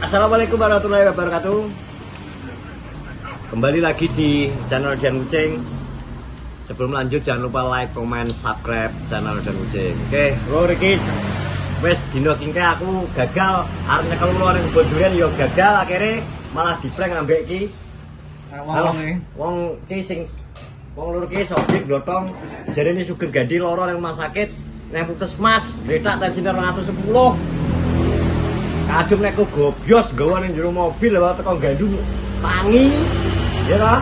Assalamualaikum warahmatullahi wabarakatuh. Kembali lagi di channel Dan Kucing. Sebelum lanjut jangan lupa like, comment, subscribe channel Dan Kucing. Oke, lho iki wes dino kingke aku gagal arep nyekel ulo ning kebon durian ya gagal akhirnya malah di-prank ambek iki. Wong iki sing wong lur iki sobik glotong jarene Sugeng Gandhi lara nang rumah sakit nang puskesmas, bletak tensine 210. Kadung nek gobyos gawa ning jero mobil lewat teko Gandung tangi. Ya ta?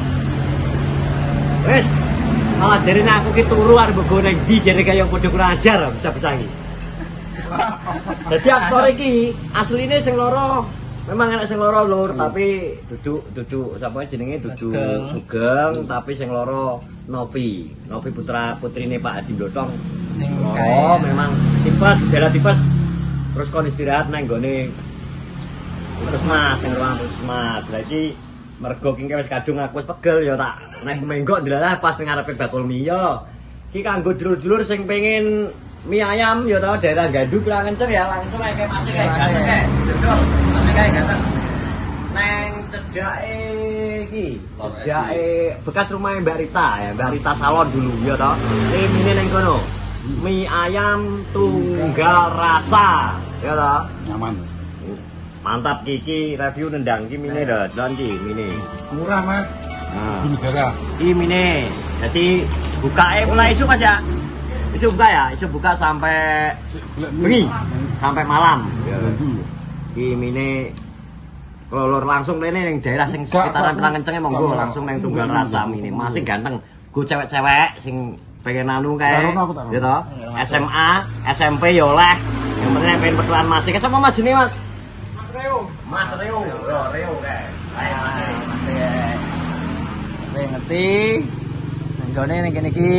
Wes malah jarene aku ki turu arep nggo ning ndi jare kaya padha kurang ajar bocah-bocah iki. Dadi aktor iki asline sing lara memang enak sing lara lur, tapi dudu sapa jenenge dudu Sugeng, tapi sing lara Novi putrine Pak Adi Blotong. Sing memang tipes, gejala tipes. Terus kon istirahat nang nggone puskesmas, sing ruang puskesmas. Lah iki mergo kingke wis kadung aku wis pegel ya tak nek menggok ndelalah pas ning ngarepe bakul mie ya. Iki kanggo dulur-dulur sing pengen mie ayam ya ta daerah Gandung kurang kenceng ya langsung ae masih kae ganteng kae. Dodol, masih kae ganteng. Neng cedake iki, cedake bekas rumah Mbak Rita ya, Mbak Rita Salon dulu ya ta. Mie neng kono. Mie ayam tunggal rasa ya ta. Nyaman. Mantap Kiki review nendang iki mine lho, delon iki mine. Murah, Mas. Nah, di negara. Iki mine. Jadi bukae mulai isu Mas ya. Isu buka ya, isu buka sampai bengi, sampai malam. Iki mine kolor langsung rene ning daerah sing sekitaran Penang Kencenge monggo langsung nang tunggal rasa mine. Masih ganteng. Go cewek-cewek sing pengen anu kae. Ya toh? SMA, SMP ya oleh. Yang penting pengen petuan masih. Ke sama Mas jenenge Mas? Mas Reo. Yo Reo kae. Ayo Mas. Ngerti. Nenggone ning kene iki.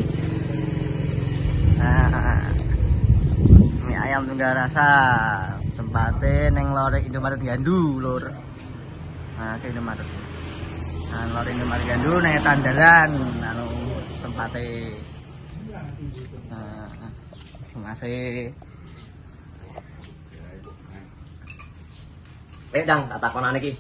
Mie ayam tunggal rasa. Tempate ning lorek Indomaret Gandu, Lur. Nah, ke Indomaret. Nah, lorek Indomaret Gandu ning tandalan anu tempate. Masih Dang, tak takonane iki.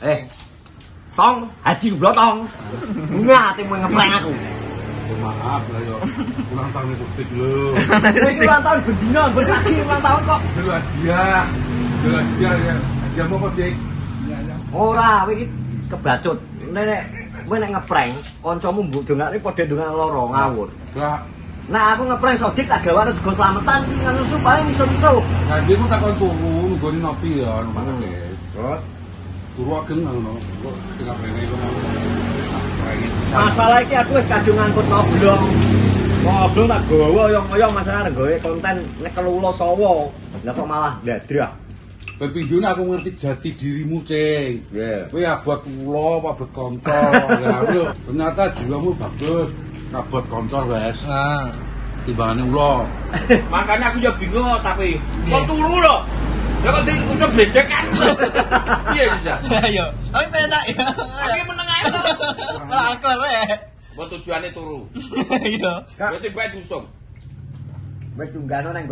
Tong, Haji Blotong. Bunga atimu ngeprank aku. Maaf lah yo. Ulang tahun itu stick lho. Iki ulang tahun bendino, berkaki ulang tahun kok. Dulu hadiah. Dulu hadiah ya. Hadiah apa, Dik? Ora, kowe iki kebacut. Nek kowe nek ngeprank, kancamu mbok dongakne padha dongak loro ngawur. Lah, Nah, aku ngeprank Sodik tak gawane sego slametan iki nganusu paling iso-iso. nah dia ku takon turu nggone nopi ya anu makane. Terus turu ageng ngono. Kok tengah rene iku mau. Masalah iki aku wis kadung ngangkut ngoblong. Ngoblong tak gawa oyong-oyong masalah nggawe konten nek kelulo sawa. Lah kok malah ndadrah. Pepindhone aku ngerti jati dirimu, Cing. Nggih. Kowe abot kula, abot kanca. Ya, lho, ternyata jiwamu bagus. Abot kanca wes. nah Timbangane ula. Makanya aku ya bingung tapi kok turu lho. Ya kok usah bledekan. Iya bisa. ayo tapi penak ya Tapi meneng ae to. lakon wae Mbok tujuane turu. iya Berarti bae usung. Wis tunggano nang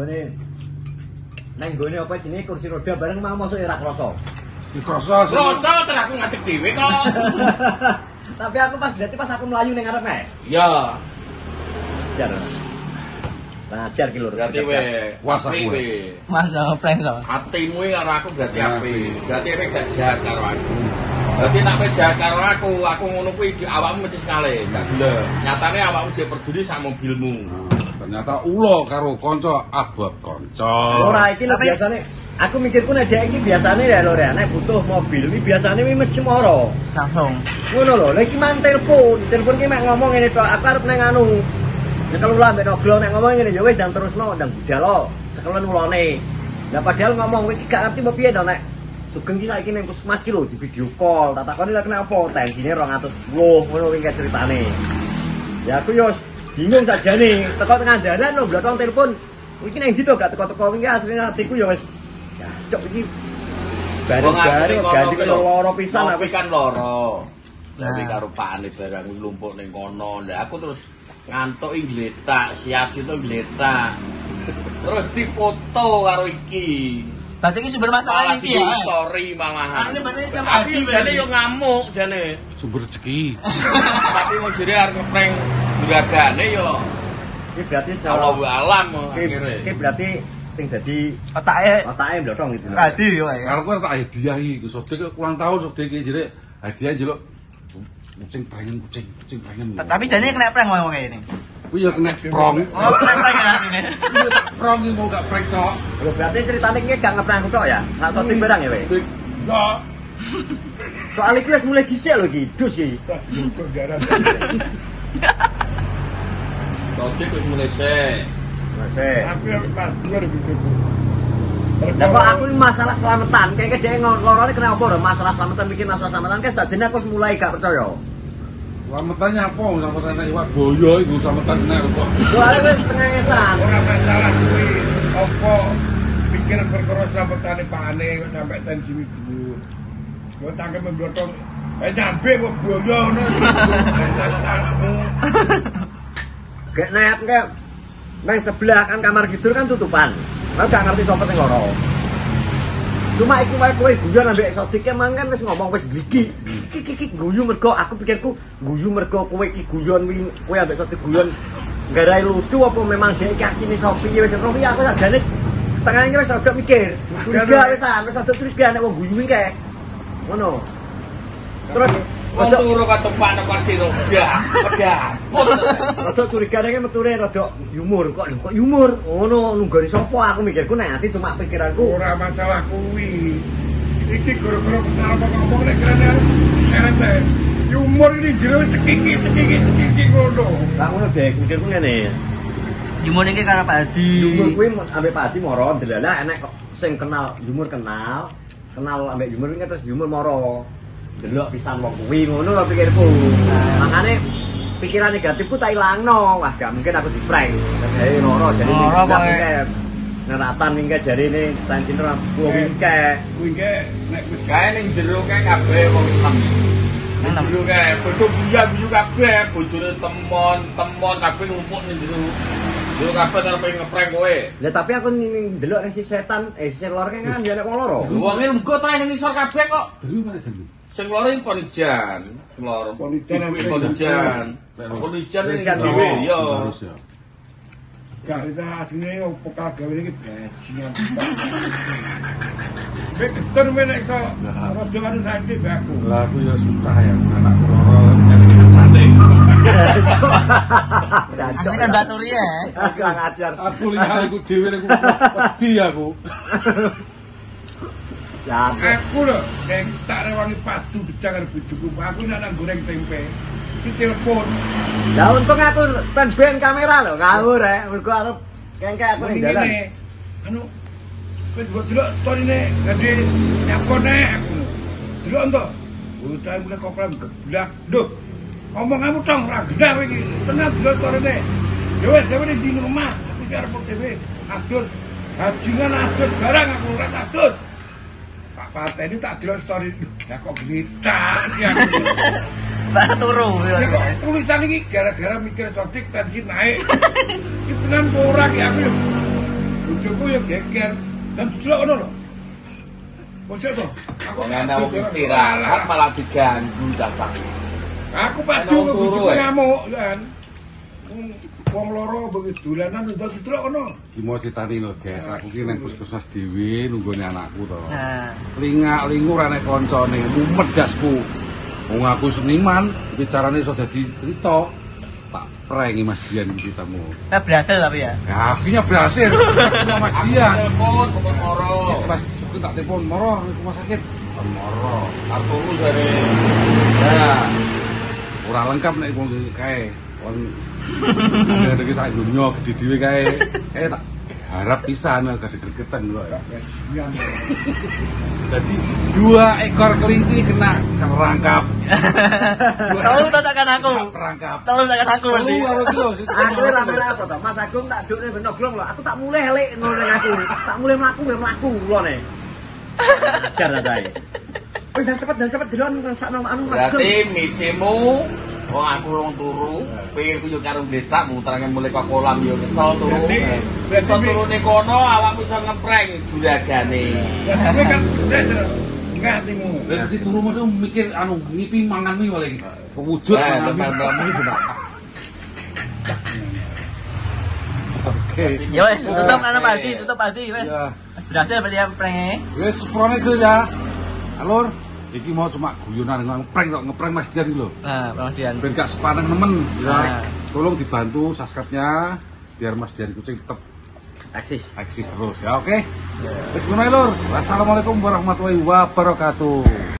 gone apa jenenge kursi roda bareng mau masuk ora krasa. Dikrasa sih. Roso terus aku ngadeg dhewe kok. Tapi aku pas aku melayu ning ngarep kae. Ya, Jar. Ngajar ki lur. berarti we Kuasa apik kowe. we. Mas prank to Hatimu karo aku berarti Ya, apik. Berarti kowe gak jahat karo aku. Berarti nek kowe jahat karo aku ngono kuwi di awakmu mesti sekali. Gak gelem. Nyatane awakmu jek peduli sak mobilmu. Ternyata ula karo kanca abot kanca. Ora iki lho biasane aku mikirku nek dhek iki biasane ya lho nek butuh mobil iki biasane mesti moro. langsung Ngono lho, lha iki mang telepon ki mek ngomong ngene tok, aku arep nang anu. Nek kalau lah mbek noglo nek ngomong ngene ya wis jam terusno ndang budal sekelen ulone. Lah padahal ngomong kowe iki gak ngerti apa piye to nek Sugeng iki saiki ning puskesmas ki lho di video call, tak takoni lha kenapa tensine 210 ngono kuwi ceritane. Ya aku yo bingung sajane, teko tengah dalan lho blotong telepon. Iki nang ndi to gak teko-teko iki asline atiku ya wis cocok iki. Bareng-bareng ganti loro pisan aku aku kan loro. Tapi Nah. karo pakane barang lumpuk ning kono. Lah aku terus ngantuk ngletak, siap situ ngletak. Terus dipoto karo iki. Berarti ini sumber masalah Malah iki ya. story malahan. Ini berarti Abi jane yo ngamuk jane. Sumber rezeki. Tapi mau jere arep ngeprank juragane yo. Iki berarti Allahu alam akhire. Iki berarti sing dadi Otake blotong gitu. tadi yo ya. Kalau aku tak hadiahi, Sodik kurang tahu Sodik jadi hadiah jeluk kucing pengen. Tapi jane kena prank wong ini. Kuwi ya kena prong. Oh, kena prank ya ini. Iya tak prong iki mau gak prank tok. Lho berarti ceritane iki gak ngeprank aku tok ya. Sak shooting barang ya, weh. Ya, Soal iki wis mulai dhisik lho iki, dus iki. Sodik wis mulai sik. Masih. Aku yang pas 2000. Lah kok aku ini masalah selamatan, kayaknya dia lorone kena apa masalah selamatan bikin masalah selamatan kan sajane aku mulai gak percaya. Selametannya apa? Selametannya iwak boyo iku selametan nek kok. Soalnya wis tengengesan. Ora masalah kuwi apa pikir perkara slametane pane kok sampe tensi dhuwur. Yo tangke memblotong. Nyampe kok boyo ngono. Gak net kek. Nang sebelah kan kamar tidur kan tutupan. Aku gak ngerti sapa sing loro. Cuma iku wae kowe guyon ambek Sodik emang kan wis ngomong wis gligi. Iki guyu mergo aku pikirku guyu mergo kowe iki guyon kowe ambek Sodik guyon garai lucu apa memang dhek iki asine Sofi wis Sofi aku sajane tengah iki wis rada mikir. Curiga wis rada curiga nek wong guyu iki. Ngono. Terus Wong turu ketupak nek kursi roda. rada curigane ki meture rada yumur kok yumur. Ngono nunggoni sapa aku mikirku nek ati cuma pikiranku. Ora masalah kuwi. Iki gara-gara kenal ngomong nek kene serete. Humor ini jero cekiki ngono. Lah ngono dek mikirku ngene. Yumur iki karo Pak Hadi. Yumur kuwi ambek Pak Hadi moro delalah enek kok sing kenal yumur kenal ambek yumur iki terus yumur moro. Delok pisan wong kuwi ngono lho pikirku. Makane pikiran negatifku tak ilangno. Wah, gak mungkin aku di-prank. Jadi loro jadi neratan iki jarine sancine ora wingke. Kuwi ge nek wis Kae ning jero kae kabeh wong Islam. Ning jero kae padha guyu kabeh, bojone temon kabeh ngumpul ning jero. Jero kabeh arep ngeprank kowe. Lah tapi aku ndelok sing setan sing lor kan ya nek wong loro. Wonge engko ta ning isor kabeh kok. Dari mana jam? Sing loro iki ponijan, sing loro. Ponijan. Ponijan iki dhewe ya. Harus ya. gak kita asline opo kagawe iki bajingan. Nek keton menek iso rada anu saiki aku. Lah aku ya susah ya anakku loro nyari sate. Asli kan baturi ya. Kurang ajar. Aku lihat aku dhewe niku wedi aku. Ya, Aku lho nek tak rewangi padu becak karo bojoku, aku nek goreng tempe. Iki telepon. ya untung aku standby kamera lho, ngawur mergo arep kengke aku ning dalan. Anu wis mbok delok story-ne gede nyapone aku. Delok entuk. Bocah mulai koklam geblak. Lho. Omong kamu tong ora gendah kowe iki. Tenan delok story-ne. Ya wis dhewe di rumah, aku arep dhewe atur. Hajingan atur barang aku ora atur. Pak Pateni tak delok story. Lah kok gelitak iki aku. Baru turu. Ya kok tulisan iki gara-gara mikir Sodik tensi naik. Iki tenan ora ki aku. Bojoku ya geger. Dan delok ngono lho. Bocah to. Aku Ngene wong istirahat malah diganggu dadak. Aku padu kok bojoku ngamuk kan. Wong loro begitu dolanan ndak delok ngono. Ki mau critani lho, guys. Aku ki nang puskesmas dhewe nunggone anakku to. Nah, Lingak-lingur ane koncone, mumet dasku. Wong aku seniman, bicarane iso dadi cerita. Tak prangi Mas Dian iki tamu. berhasil tapi ya. Ya, akhirnya berhasil. Mas Dian. Telepon moro. Pas aku tak telepon moro ke rumah sakit. Moro. Kartumu dari Ya. Ora lengkap nek wong kae. Wong ada kisah dunia gede dhewe kae. Tak harap pisan gak gregetan lho ya. Jadi 2 ekor kelinci kena kerangkap. Tahu takkan aku. Perangkap. Tahu takkan aku. Lu harus lho. Aku rame apa to? Mas Agung tak dukne ben noglong lho. Aku tak mulai helik ngono ning aku. Tak mulai mlaku lho. Ajar ta. Wis dan cepet delon sakno anu Mas Agung. berarti misimu Wong aku wong turu, pikirku yo karo gletak muterange mulai kok kolam yo kesel turu. Besok turune kono awakmu iso ngeprank juragane. Kowe kan sukses enggak hatimu. Berarti turu mau mikir anu ngipi mangan mi oleh kewujud mangan mi. Oke. Ya wes, tutup Aldi wes. Ya. Berhasil berarti ya pranknya. Wes seprone itu ya. Alur, iki mau cuma guyonan ngeprank Mas Dian iki lho. Nah, Mas Dian. Ben gak sepaneng nemen ya. Nah. Tolong dibantu subscribe-nya biar Mas Dian Kucing tetap eksis terus ya, oke? Wes ngono ya, Lur. Wassalamualaikum warahmatullahi wabarakatuh.